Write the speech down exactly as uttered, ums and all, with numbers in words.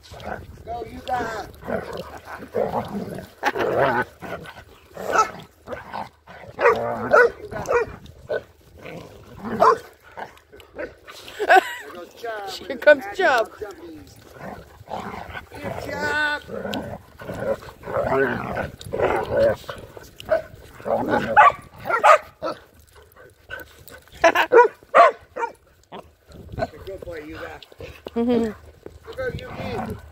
Go, you got Here comes Chub. Here, Chub. Good boy, you got. Go, Yuki.